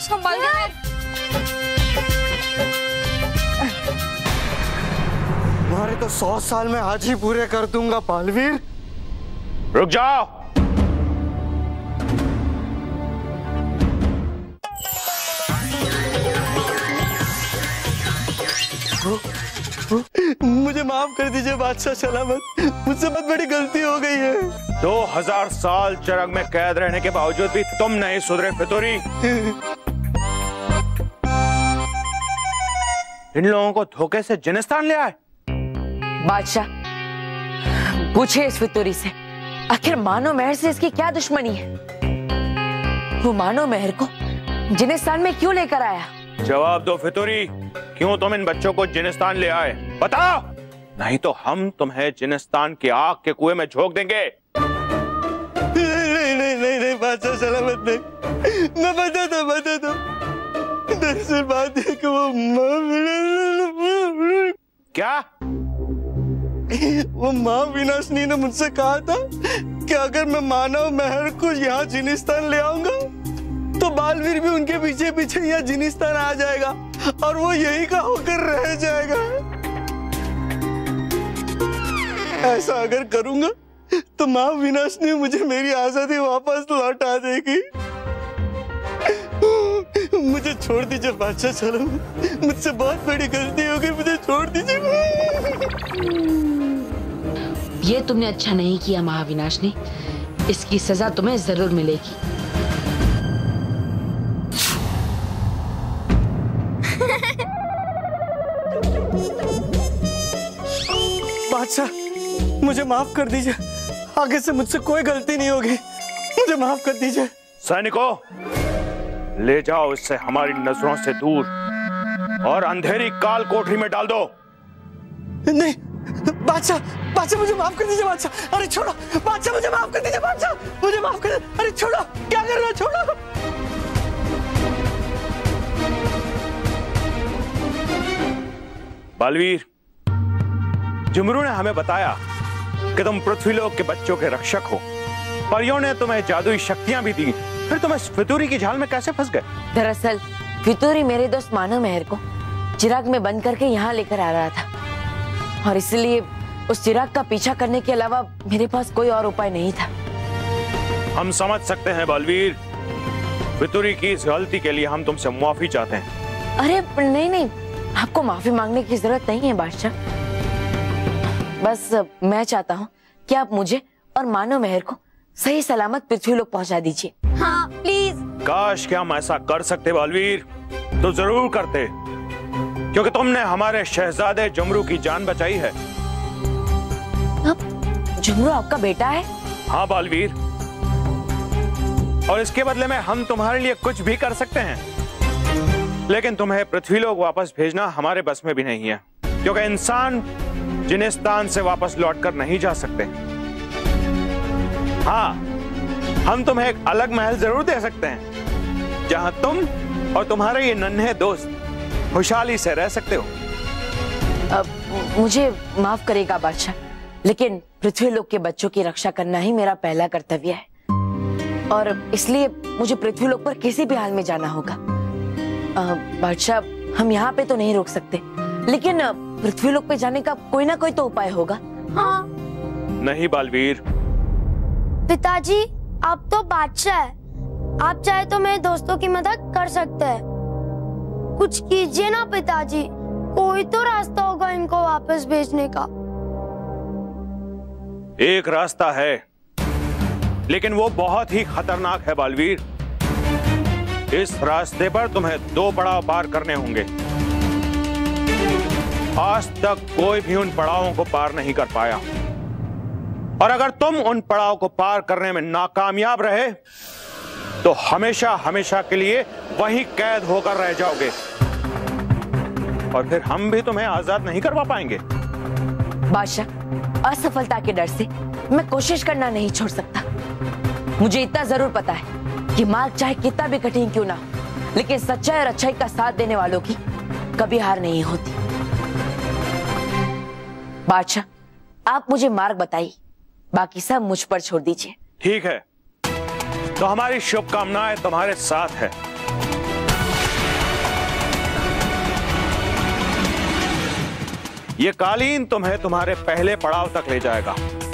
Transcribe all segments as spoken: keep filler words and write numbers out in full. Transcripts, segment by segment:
संभाल के। तुम्हारे तो सौ साल में आज ही पूरे कर दूंगा बालवीर। रुक जाओ। मुझे माफ कर दीजिए बादशाह सलामत, मुझसे बहुत बड़ी गलती हो गई है। दो हजार साल चरग में कैद रहने के बावजूद भी तुम नहीं सुधरे फितूरी। इन लोगों को धोखे से जिनिस्तान ले आए। बादशाह पूछे इस फितूरी से, आखिर मानो मेहर से इसकी क्या दुश्मनी है? वो मानो मेहर को जिनिस्तान में क्यों लेकर आया? जवाब दो फितूरी, क्यों तुम इन बच्चों को जिनिस्तान ले आए? बताओ, नहीं तो हम तुम्हें जिनिस्तान की आग के कुएं में झोंक देंगे। नहीं नहीं नहीं नहीं बादशाह सलामत नहीं, मैं बता दो बता दो। दरअसल बात है कि वो माँ क्या? वो माँ विनाशनी ने मुझसे कहा था कि अगर मैं मानव मेहर को यहाँ जिनिस्तान ले आऊंगा तो बालवीर भी उनके पीछे पीछे यहाँ जिनिस्तान आ जाएगा और वो यही का होकर रह जाएगा। ऐसा अगर करूंगा तो माँ विनाशनी मुझे मेरी आजादी वापस लौटा देगी। मुझे छोड़ दीजिए बादशाह सलामत, मुझसे बहुत बड़ी गलती हो गई, मुझे छोड़ दीजिए। ये तुमने अच्छा नहीं किया महाविनाशनी, इसकी सजा तुम्हें जरूर मिलेगी। बादशाह मुझे माफ कर दीजिए, आगे से मुझसे कोई गलती नहीं होगी, मुझे माफ कर दीजिए। सैनिकों, ले जाओ इससे हमारी नजरों से दूर और अंधेरी काल कोठरी में डाल दो। नहीं बादशाह, बादशाह मुझे माफ कर दीजिए बादशाह। अरे छोड़ो बादशाह, मुझे माफ कर दीजिए बादशाह, मुझे माफ कर दीजिए। अरे छोड़ो, क्या कर रहे हो, छोड़ो। बालवीर, जुमरू ने हमें बताया कि तुम पृथ्वीलोक के बच्चों के रक्षक हो। परियों ने तुम्हें जादुई शक्तियां भी दी, फिर तुम इस फितूरी की झाल में कैसे फंस गए? दरअसल फितूरी मेरे दोस्त मानो मेहर को चिराग में बंद करके यहाँ लेकर आ रहा था और इसलिए उस चिराग का पीछा करने के अलावा मेरे पास कोई और उपाय नहीं था। हम समझ सकते हैं बालवीर, फितूरी की इस गलती के लिए हम तुमसे माफी चाहते हैं। अरे नहीं नहीं, आपको माफी मांगने की जरूरत नहीं है बादशाह। बस मैं चाहता हूँ कि आप मुझे और मानो मेहर को सही सलामत पृथ्वीलोक पहुँचा दीजिए। हाँ प्लीज। काश क्या हम ऐसा कर सकते बालवीर, तो जरूर करते, क्योंकि तुमने हमारे शहजादे जुमरू की जान बचाई है। अब जुमरू आपका बेटा है? हाँ बालवीर, और इसके बदले में हम तुम्हारे लिए कुछ भी कर सकते हैं, लेकिन तुम्हें पृथ्वीलोक वापस भेजना हमारे बस में भी नहीं है, क्योंकि इंसान जिनिस्तान से वापस लौटकर नहीं जा सकते। हाँ, हम तुम्हें एक अलग महल जरूर दे सकते हैं, जहां तुम और तुम्हारे ये नन्हे दोस्त खुशहाली से रह सकते हो। अब मुझे माफ करेगा बादशाह, लेकिन पृथ्वीलोक के बच्चों की रक्षा करना ही मेरा पहला कर्तव्य है और इसलिए मुझे पृथ्वीलोक पर किसी भी हाल में जाना होगा। बादशाह, हम यहाँ पे तो नहीं रोक सकते, लेकिन पृथ्वीलोक पे जाने का कोई ना कोई तो उपाय होगा। हाँ। नहीं बालवीर। पिताजी, आप तो बादशाह है, आप चाहे तो मेरे दोस्तों की मदद कर सकते हैं। कुछ कीजिए ना पिताजी, कोई तो रास्ता होगा इनको वापस भेजने का। एक रास्ता है, लेकिन वो बहुत ही खतरनाक है बालवीर। इस रास्ते पर तुम्हें दो पड़ाव पार करने होंगे। आज तक कोई भी उन पड़ावों को पार नहीं कर पाया, और अगर तुम उन पड़ाव को पार करने में नाकामयाब रहे तो हमेशा हमेशा के लिए वहीं कैद होकर रह जाओगे और फिर हम भी तुम्हें आजाद नहीं करवा पाएंगे। बादशाह, असफलता के डर से मैं कोशिश करना नहीं छोड़ सकता। मुझे इतना जरूर पता है कि मार्ग चाहे कितना भी कठिन क्यों ना हो, लेकिन सच्चाई और अच्छाई का साथ देने वालों की कभी हार नहीं होती। बादशाह, आप मुझे मार्ग बताइए, बाकी सब मुझ पर छोड़ दीजिए। ठीक है, तो हमारी शुभकामनाएं तुम्हारे साथ है। ये कालीन तुम्हें तुम्हारे पहले पड़ाव तक ले जाएगा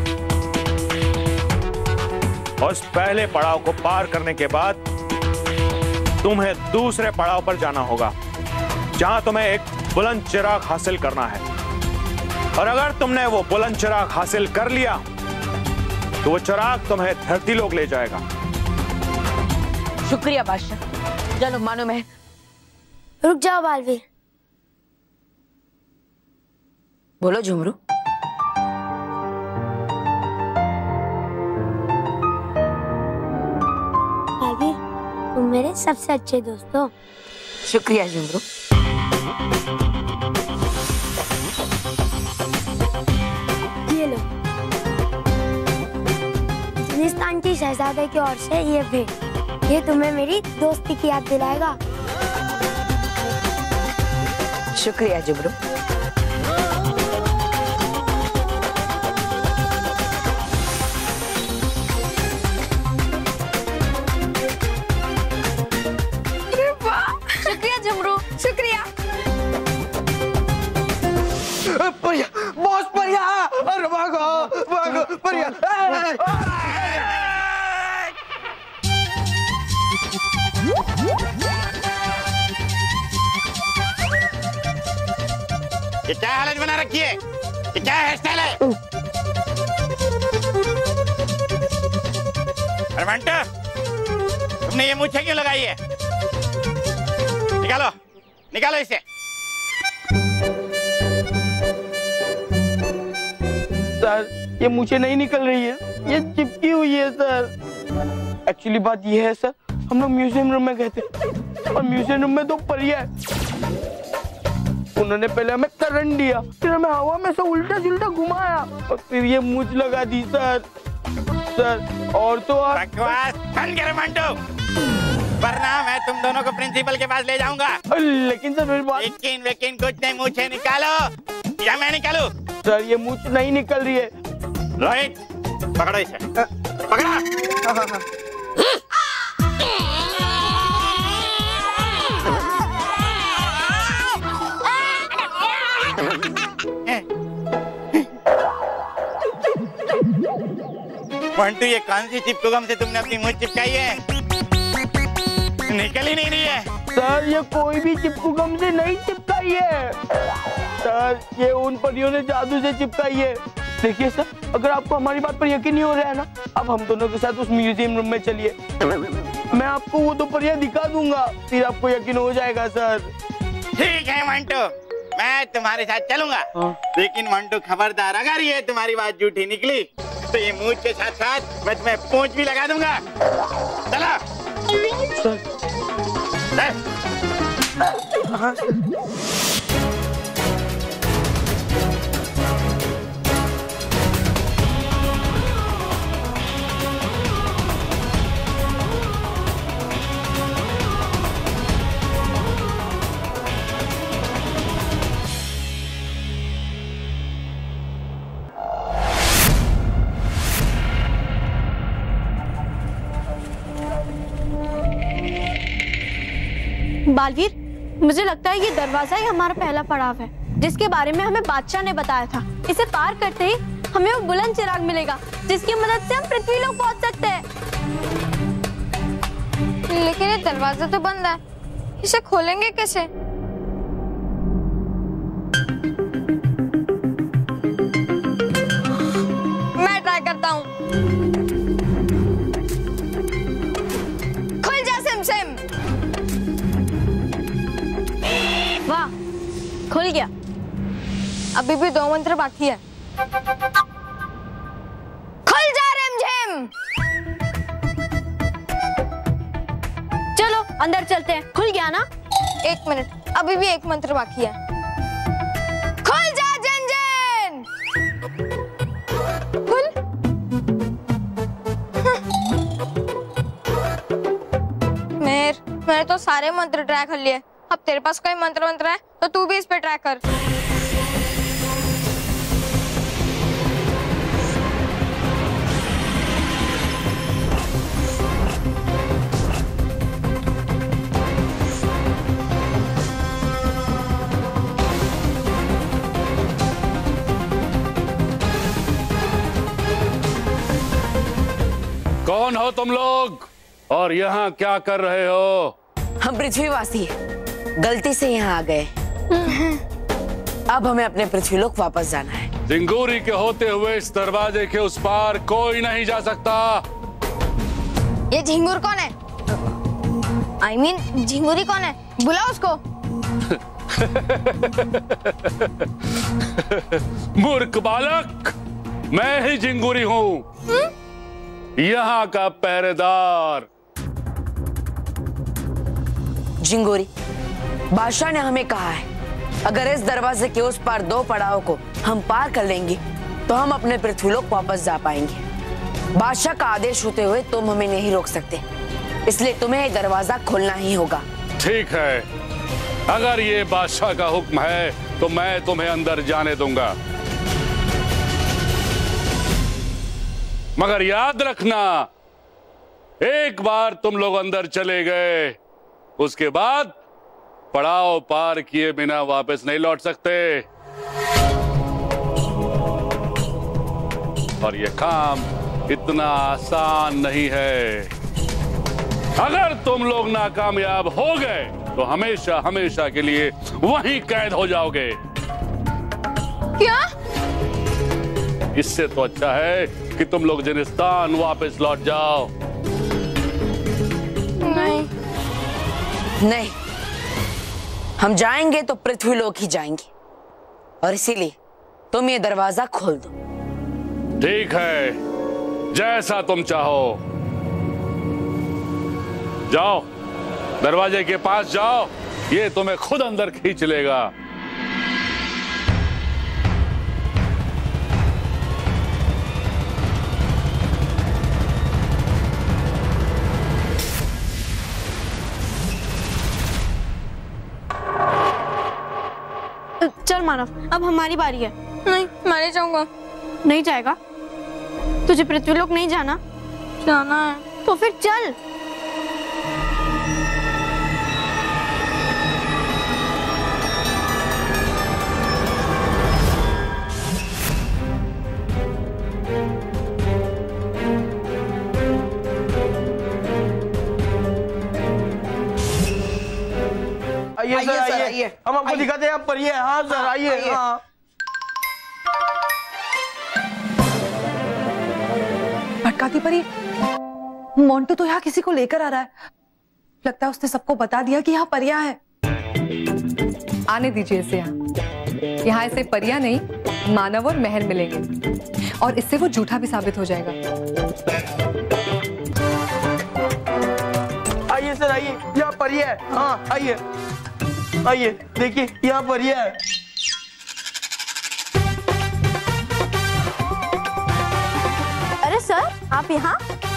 और उस पहले पड़ाव को पार करने के बाद तुम्हें दूसरे पड़ाव पर जाना होगा, जहां तुम्हें एक बुलंद चिराग हासिल करना है। और अगर तुमने वो बुलंद चिराग हासिल कर लिया तो वो चिराग तुम्हें धरती लोक ले जाएगा। शुक्रिया बादशाह। चलो मानो मैं। रुक जाओ बालवीर। बोलो झुमरू। बालवीर, तुम मेरे सबसे अच्छे दोस्त हो। शुक्रिया झुमरू। ये लो, जिनिस्तान की शहजादे की ओर से ये भेंट। ये तुम्हें मेरी दोस्ती की याद दिलाएगा। शुक्रिया झुमरू। शुक्रिया। परिया, बॉस परिया, अरे भागो, भागो, परिया। ये क्या हालत बना रखी है? ये क्या हेयर स्टाइल है? अरे मंटो, तुमने ये मूंछें क्यों लगाई है? निकालो, निकालो इसे। सर, ये मूंछें नहीं निकल रही है, ये चिपकी हुई है सर। एक्चुअली बात ये है सर, हम लोग म्यूजियम रूम में गए थे और म्यूजियम रूम में दो परियां हैं। उन्होंने पहले हमें करंट दिया, फिर हमें हवा में से उल्टा जुल्टा घुमाया और फिर ये मूंछ लगा दी सर। सर और तो और बकवास बंद करो मंटो, वरना मैं तुम दोनों को प्रिंसिपल के पास ले जाऊंगा। लेकिन सर मेरी बात। लेकिन लेकिन कुछ नहीं, मूंछें निकालो या मैं निकालूं? सर ये मूंछ नहीं निकल रही है। रोहित पकड़ो इसे, पकड़ा। हाँ हाँ हाँ। मंटू, ये कौन सी चिपकू से तुमने अपनी मूंछ चिपकाई है? निकल ही नहीं रही है। सर ये कोई भी चिपकू गम से नहीं चिपकाई है सर, ये उन परियों ने जादू से चिपकाई है। देखिए सर, अगर आपको हमारी बात पर यकीन नहीं हो रहा है ना, अब हम दोनों के साथ उस म्यूजियम रूम में चलिए, मैं आपको वो दो परियां दिखा दूंगा, फिर आपको यकीन हो जाएगा सर। ठीक है मंटू, मैं तुम्हारे साथ चलूंगा। हाँ। लेकिन मंटू खबरदार, अगर ये तुम्हारी बात झूठी निकली तो ये मूंछ के साथ साथ मैं तुम्हें पूंछ भी लगा दूंगा। चलो सर। हाँ। बालवीर, मुझे लगता है ये दरवाजा ही हमारा पहला पड़ाव है, जिसके बारे में हमें बादशाह ने बताया था। इसे पार करते ही हमें वो बुलंद चिराग मिलेगा, जिसकी मदद से हम पृथ्वी लोक पहुंच सकते हैं। लेकिन ये दरवाजा तो बंद है, इसे खोलेंगे कैसे? मैं ट्राई करता हूँ। खुल जा सिमसिम। वाह, खुल गया। अभी भी दो मंत्र बाकी है। खुल जा रिमझिम। चलो अंदर चलते हैं। खुल गया ना? एक मिनट, अभी भी एक मंत्र बाकी है। खुल जा जिन-जिन। खुल। मेर, मैंने तो सारे मंत्र ट्राई कर लिए। अब तेरे पास कोई मंत्र मंत्र है तो तू भी इस पे ट्राई कर। कौन हो तुम लोग और यहाँ क्या कर रहे हो? हम पृथ्वीवासी गलती से यहाँ आ गए। अब हमें अपने पृथ्वीलोक वापस जाना है। झिंगुरी के होते हुए इस दरवाजे के उस पार कोई नहीं जा सकता। ये झिंगुर कौन है? आई I मीन mean, झिंगुरी कौन है? बुलाओ उसको। मूर्ख बालक, मैं ही झिंगुरी हूँ, यहाँ का पहरेदार। झिंगुरी, बादशाह ने हमें कहा है अगर इस दरवाजे के उस पार दो पड़ाव को हम पार कर लेंगे तो हम अपने पृथ्वीलोक वापस जा पाएंगे। बादशाह का आदेश होते हुए तुम हमें नहीं रोक सकते, इसलिए तुम्हें ये दरवाजा खोलना ही होगा। ठीक है, अगर ये बादशाह का हुक्म है तो मैं तुम्हें अंदर जाने दूंगा, मगर याद रखना एक बार तुम लोग अंदर चले गए उसके बाद पड़ाव पार किए बिना वापस नहीं लौट सकते। और ये काम इतना आसान नहीं है। अगर तुम लोग नाकामयाब हो गए तो हमेशा हमेशा के लिए वहीं कैद हो जाओगे। क्या? इससे तो अच्छा है कि तुम लोग जिनिस्तान वापस लौट जाओ। नहीं नहीं, हम जाएंगे तो पृथ्वीलोक ही जाएंगे, और इसीलिए तुम ये दरवाजा खोल दो। ठीक है, जैसा तुम चाहो। जाओ, दरवाजे के पास जाओ, ये तुम्हें खुद अंदर खींच लेगा। चल मानव, अब हमारी बारी है। नहीं, मैं नहीं जाऊंगा। नहीं जाएगा? तुझे पृथ्वीलोक नहीं जाना? जाना है। तो फिर चल। आइए सर, आइए, हम आपको दिखाते हैं। आप परिये। हाँ सर, आइए। हाँ भटकाती परी, मोंटू तो यहाँ किसी को लेकर आ रहा है। लगता है उसने सबको बता दिया कि यहाँ परियां है। आने दीजिए इसे यहाँ। यहाँ इसे परियां नहीं, मानव और महर मिलेंगे, और इससे वो झूठा भी साबित हो जाएगा। आइए सर, आइए, यहाँ परिये है। हाँ आइए, आइए, देखिए यहाँ परिये है। अरे सर, आप यहाँ?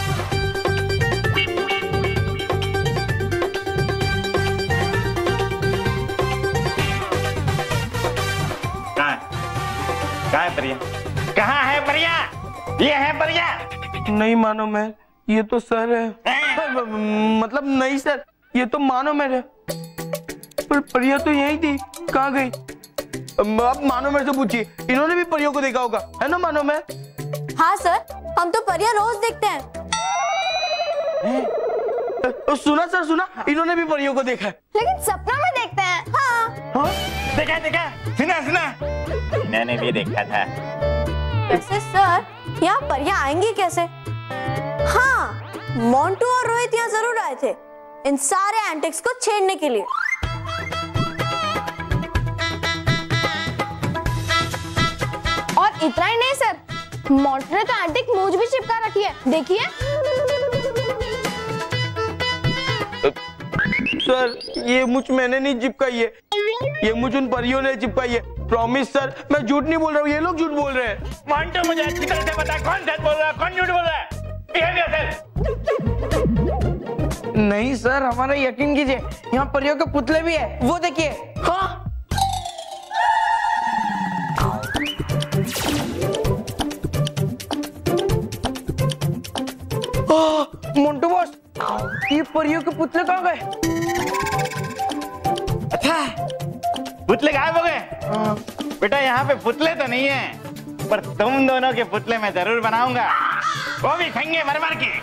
कहाँ है? कहाँ है परिया? कहाँ है परिया? ये है परिया? नहीं मानो मैं, ये तो सर है। मतलब नहीं सर, ये तो मानो मेरे, पर परिया तो यही थी। कहाँ गई? अब मानो मेरे से पूछिए, इन्होंने भी परियों को देखा होगा, है ना मानो मैं? हाँ सर, हम तो परियां रोज देखते हैं। तो सुना सर, सुना, इन्होंने भी परियों को देखा है। लेकिन सपना में देखते हैं। हाँ, हाँ? देखा देखा, सुना सुना, मैंने भी देखा था। वैसे सर, यहाँ परियां आएंगी कैसे? हाँ, मोंटू और रोहित यहाँ जरूर आए थे, इन सारे एंटिक्स को छेड़ने के लिए। और इतना ही नहीं सर, मोंटू ने तो एंटिक मूंछ भी चिपका रखी है, देखिए। सर, ये मुझ मैंने नहीं चिपकाई है, ये मुझ उन परियों ने चिपकाई है। प्रॉमिस सर, मैं झूठ नहीं बोल रहा हूँ, ये लोग झूठ बोल रहे हैं। मोंटू, मुझे अच्छी तरह से पता है कौन सच बोल रहा है, कौन झूठ बोल रहा है। नहीं सर, हमारा यकीन कीजिए, यहाँ परियों के पुतले भी है, वो देखिए। हाँ, मोंटू बॉस, ये परियों के पुतले कहाँ गए? अच्छा, पुतले गायब हो गए? बेटा यहाँ पे पुतले तो नहीं है, पर तुम दोनों के पुतले मैं जरूर बनाऊंगा। वो भी संगे मरमर के।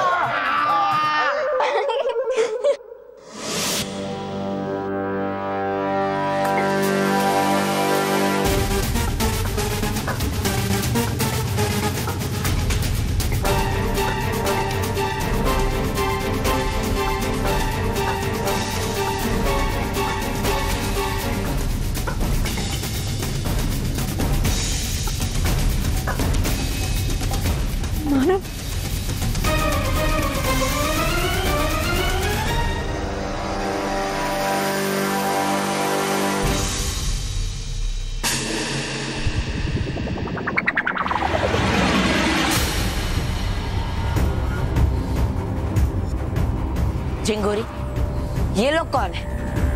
चिंगोरी, ये लोग कौन है?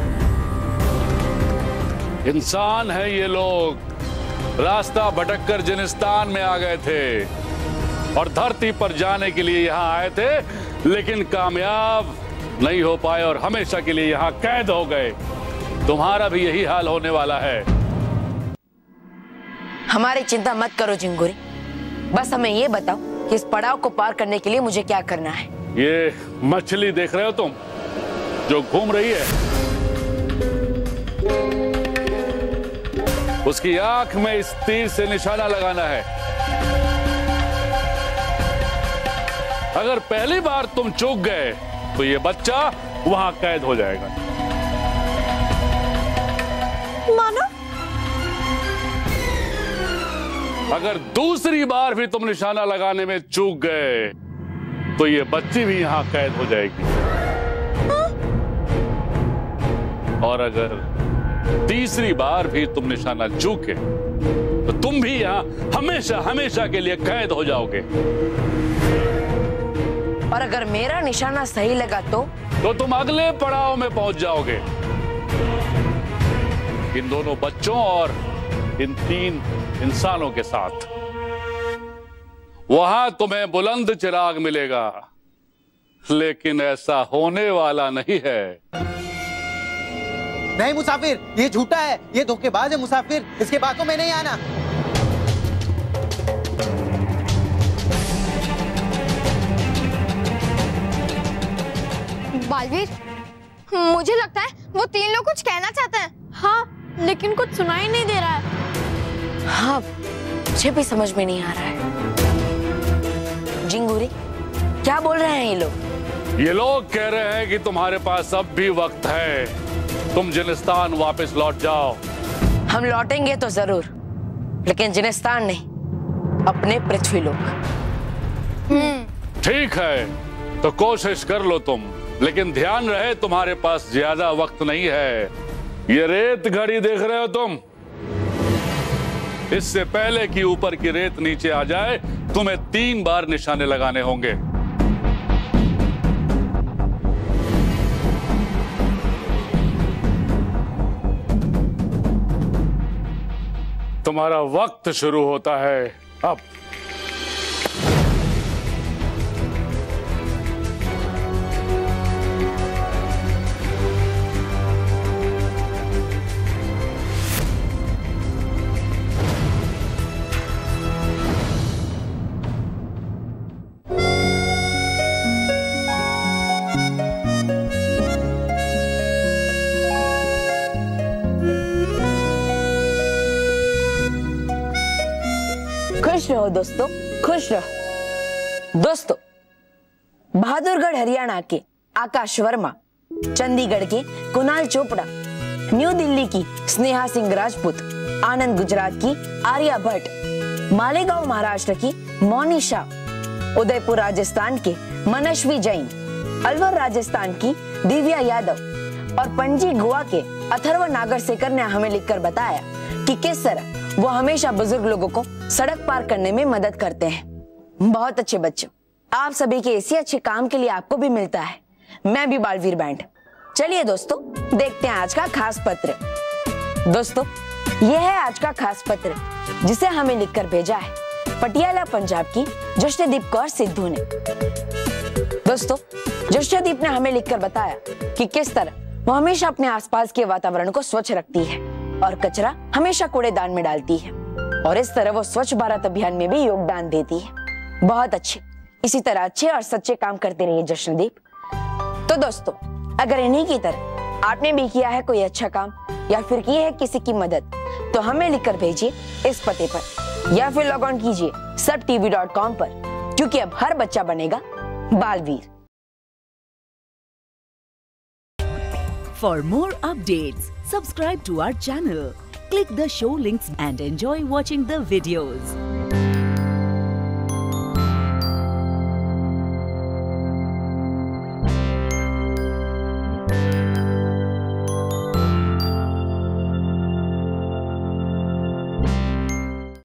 इंसान है ये लोग। रास्ता भटककर जिनिस्तान में आ गए थे और धरती पर जाने के लिए यहाँ आए थे, लेकिन कामयाब नहीं हो पाए और हमेशा के लिए यहाँ कैद हो गए। तुम्हारा भी यही हाल होने वाला है। हमारी चिंता मत करो चिंगोरी, बस हमें ये बताओ कि इस पड़ाव को पार करने के लिए मुझे क्या करना है। ये मछली देख रहे हो तुम जो घूम रही है, उसकी आंख में इस तीर से निशाना लगाना है। अगर पहली बार तुम चूक गए तो ये बच्चा वहां कैद हो जाएगा। मानो अगर दूसरी बार भी तुम निशाना लगाने में चूक गए तो ये बच्ची भी यहां कैद हो जाएगी। और अगर तीसरी बार भी तुम निशाना चूके तो तुम भी यहां हमेशा हमेशा के लिए कैद हो जाओगे। और अगर मेरा निशाना सही लगा तो तो तुम अगले पड़ाव में पहुंच जाओगे। इन दोनों बच्चों और इन तीन इंसानों के साथ वहां तुम्हें बुलंद चिराग मिलेगा, लेकिन ऐसा होने वाला नहीं है। नहीं मुसाफिर, ये झूठा है, ये धोखेबाज है मुसाफिर, इसके बातों में नहीं आना। बालवीर, मुझे लगता है वो तीन लोग कुछ कहना चाहते हैं। हाँ, लेकिन कुछ सुनाई नहीं दे रहा है। हाँ, मुझे भी समझ में नहीं आ रहा है। जिंगूरी, क्या बोल रहे हैं ये लोग? ये लोग कह रहे हैं कि तुम्हारे पास अब भी वक्त है, तुम जिनिस्तान वापस लौट जाओ। हम लौटेंगे तो जरूर, लेकिन जिनिस्तान नहीं, अपने पृथ्वी लोक। ठीक है, तो कोशिश कर लो तुम, लेकिन ध्यान रहे तुम्हारे पास ज्यादा वक्त नहीं है। ये रेत घड़ी देख रहे हो तुम, इससे पहले कि ऊपर की रेत नीचे आ जाए तुम्हें तीन बार निशाने लगाने होंगे। तुम्हारा वक्त शुरू होता है अब। खुश रहो दोस्तों, खुश रहो। दोस्तों, बहादुरगढ़ हरियाणा के आकाश वर्मा, चंडीगढ़ के कुणाल चोपड़ा, न्यू दिल्ली की स्नेहा सिंह राजपूत, आनंद गुजरात की आर्या भट्ट, मालेगांव महाराष्ट्र की मोनिशा, उदयपुर राजस्थान के मनस्वी जैन, अलवर राजस्थान की दिव्या यादव और पणजी गोवा के अथर्व नागरसेकर ने हमें लिखकर बताया कि किस तरह वो हमेशा बुजुर्ग लोगों को सड़क पार करने में मदद करते हैं। बहुत अच्छे बच्चों, आप सभी के इसी अच्छे काम के लिए आपको भी मिलता है। मैं भी बालवीर बैंड। चलिए दोस्तों, देखते हैं आज का खास पत्र। दोस्तों, यह है आज का खास पत्र जिसे हमें लिखकर भेजा है पटियाला पंजाब की जश्नदीप कौर सिद्धू ने। दोस्तों, जश्नदीप ने हमें लिखकर बताया कि किस तरह वो हमेशा अपने आसपास के वातावरण को स्वच्छ रखती है और कचरा हमेशा कूड़ेदान में डालती है, और इस तरह वो स्वच्छ भारत अभियान में भी योगदान देती है। बहुत अच्छे, इसी तरह अच्छे और सच्चे काम करते रहिए जश्नदीप। तो दोस्तों, अगर इन्हीं की तरह आपने भी किया है कोई अच्छा काम या फिर की है किसी की मदद, तो हमें लिखकर भेजिए इस पते पर या फिर लॉग ऑन कीजिए सब टीवी डॉट कॉम पर, क्योंकि अब हर बच्चा बनेगा Baalveer. For more updates, subscribe to our channel, click the show links and enjoy watching the videos.